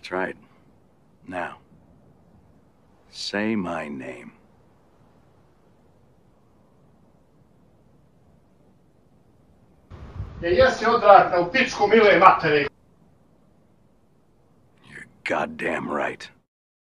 That's right. Now, say my name. Jesi odvratna u pičku mile materije. You're goddamn right.